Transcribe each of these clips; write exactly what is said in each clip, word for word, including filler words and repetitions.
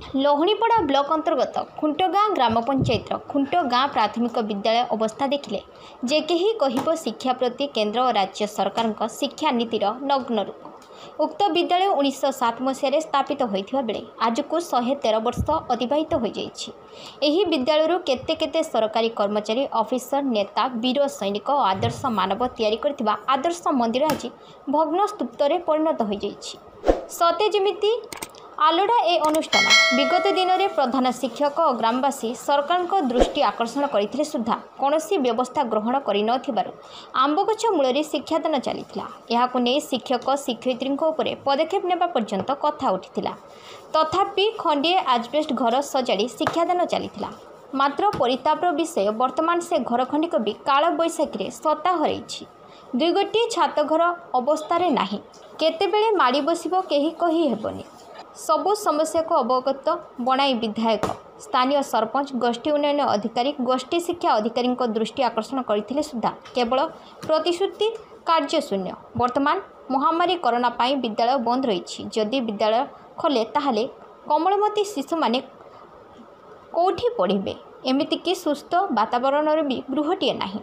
लोहणीपड़ा block अंतर्गत खुंटगाँ ग्राम पंचायतर खुंटगाँ प्राथमिक विद्यालय अवस्था देखिले जे केही कहिबो शिक्षा प्रति केंद्र और राज्य सरकार शिक्षा नीतिर नग्न रूप। उक्त विद्यालय उन्नीस सात मसीह स्थापित होता बेले आज को शहे तेरह वर्ष अतिबाहित हो जाइछि। एही विद्यालय केते केते सरकारी कर्मचारी ऑफिसर नेता वीर सैनिक और आदर्श मानव तैयारी करथिबा आदर्श मंदिर आज भग्न स्तूपरे परिणत हो जाइछि। सते जेमिति आलोड़ा ए अनुष्ठान विगत दिन में प्रधान शिक्षक और ग्रामवासी सरकार को दृष्टि आकर्षण करते सुधा कौन व्यवस्था ग्रहण कर आंबगछ मूल शिक्षादान चलीथिला। यहाकु नहीं शिक्षक शिक्षयित्री उपरे पदक्षेप नेबा पर्यंत कथा उठिथिला। तथापि खंडिए आजबेस्ट घर सजाड़ी शिक्षादान चलीथिला। मात्र परितापर विषय वर्तमान से घर खंडिक भी काल बैशाखी सत्ता हरैछि। दुई गोटी छात घर अवस्था नाही केतेबेले माड़ी बसिबो केही कही हेबनी। सबु समस्या को अवगत बनाई विधायक स्थानीय सरपंच गोष्ठी उन्नयन अधिकारी गोष्ठी शिक्षा अधिकारी दृष्टि आकर्षण करथिले सुधा केवल प्रतिश्रुति कार्य शून्य। वर्तमान महामारी कोरोना पाई विद्यालय बंद रही। जदि विद्यालय खोले ताहले कमलमती शिशु माने कोठी पढ़िबे एमितिकी सुस्थ वातावरण भी गृहटीए नाही।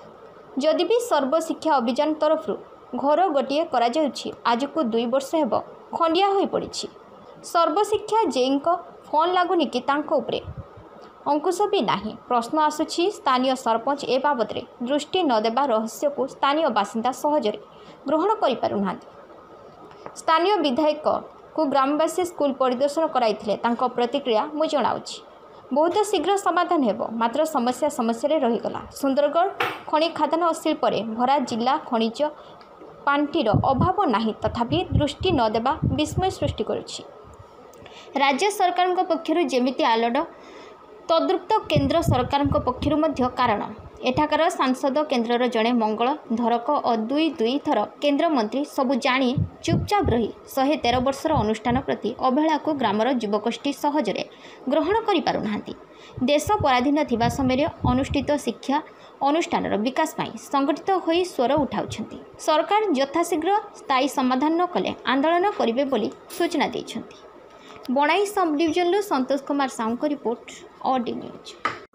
जदि भी सर्वशिक्षा अभियान तरफ घर गोटे करा जाउछि आज को दुई वर्ष हेब खंडिया होई पड़िछि। सर्वशिक्षा जेईंक फोन लगुनि कि तांको उपरे अंकुश भी नाही। प्रश्न आसुछि स्थानीय सरपंच ए बाबद दृष्टि न देबा रहस्य को स्थानीय बासिंदा सहजरे ग्रहण करि पारुनांती। स्थानीय विधायक को ग्रामवासी स्कूल परिदर्शन कराइथिले तांको प्रतिक्रिया मु जणाउछि। बहुत शीघ्र समाधान हेबो मात्र समस्या समस्या रहीगला। सुंदरगढ़ खनि खादान और शिल्परे भरा जिला खनिज पांठीर अभाव नाही तथापि दृष्टि न देबा विस्मय सृष्टि करुछि। राज्य सरकार पक्षर जेमिति आलोड तद्रुक्त केंद्र सरकार पक्षर मध्य कारण एठाकार सांसद केंद्रर जड़े मंगल धरक और दुई दुई थर केंद्र मंत्री सबु जाणी चुपचाप रही शहे तेरह वर्षर अनुष्ठान प्रति अवहेला को ग्रामर युवकोष्ठी सहजरे ग्रहण करि पारुनाहांती। देश पराधीन थिबा समय अनुष्ठित शिक्षा अनुष्ठान विकास पाई संगठित होई स्वर उठाउछंती। सरकार यथाशीघ्र स्थायी समाधान न कले आंदोलन करिवे बोली सूचना दैछंती। बनाई सब डिविजन संतोष कुमार साहू को रिपोर्ट ओडी न्यूज।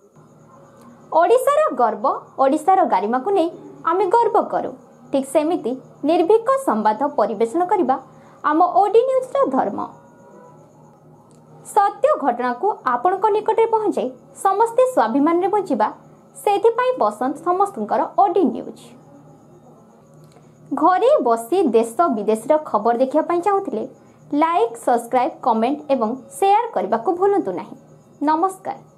ओडिशार गर्व ओडिशार गारिमा को नहीं आमे गर्व करू। ठीक सेमिति निर्भीक संवाद परिवेशन करबा आम ओडी न्यूज रा धर्म। सत्य घटना को आपण को निकट रे पहुंचाई समस्ते स्वाभिमान रे बचिबा सेथिपाई पसंद समस्तंकर ओडी न्यूज। घरे बसी देश विदेश रा खबर देखिया पाई चाहुथिले लाइक सब्सक्राइब कमेंट एवं शेयर करने को भूलु नहीं। नमस्कार।